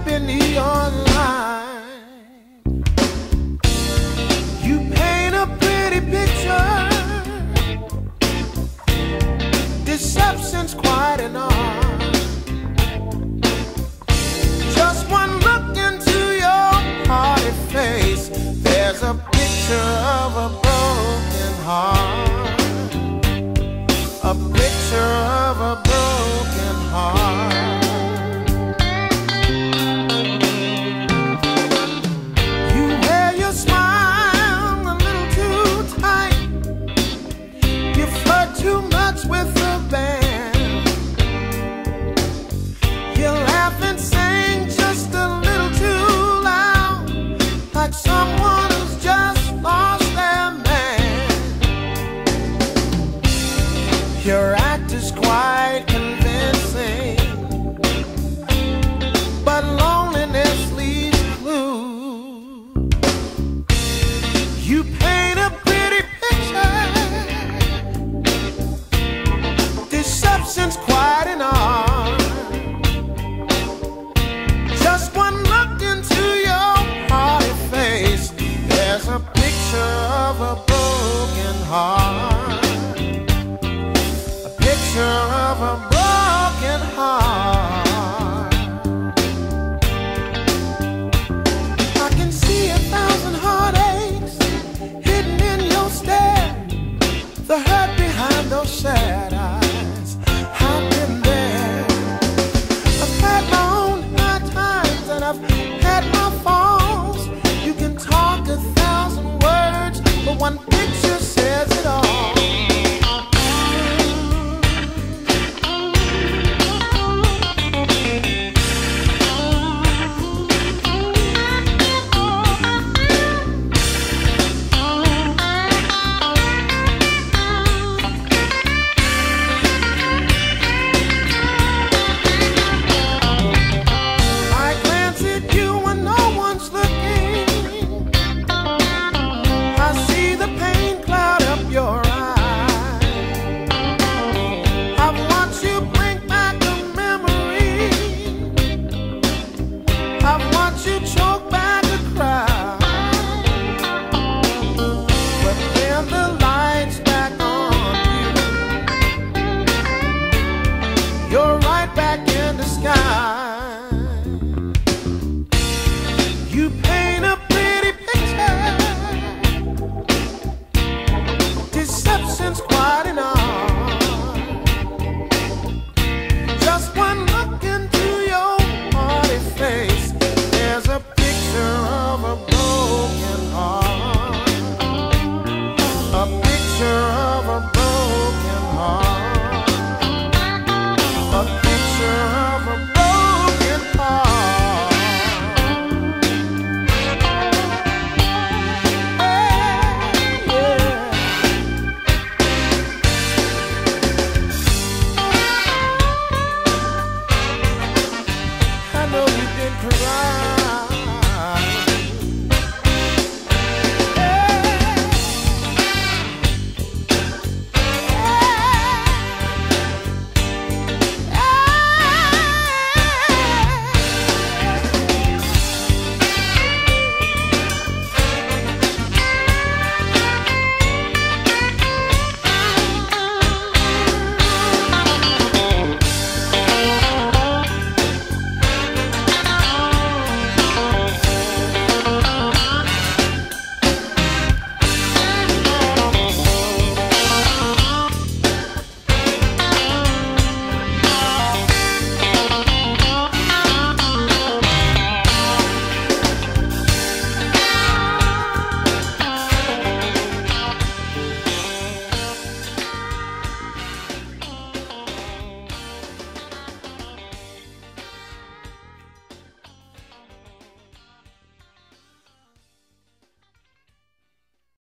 happy neon light. You paint a pretty picture. Deception's quite an art. Just one look into your hearty face, there's a picture of a broken heart. A picture of a broken heart. You wear your smile a little too tight. You flirt too much with the band. You laugh and sing just a little too loud, like someone who's just lost their man. Your act is quite convincing, but loneliness leaves clues. You paint a pretty picture. Deception's quite an art. Just one look into your hearty face, there's a picture of a broken heart. Picture of a broken heart. I can see 1,000 heartaches hidden in your stare. The hurt behind those sad eyes, I've been there. I've had my own high times and I've had my falls. You can talk 1,000 words, but one picture says it all. I've watched you choke back a cry, but then the lights back on you. You're right back in the sky.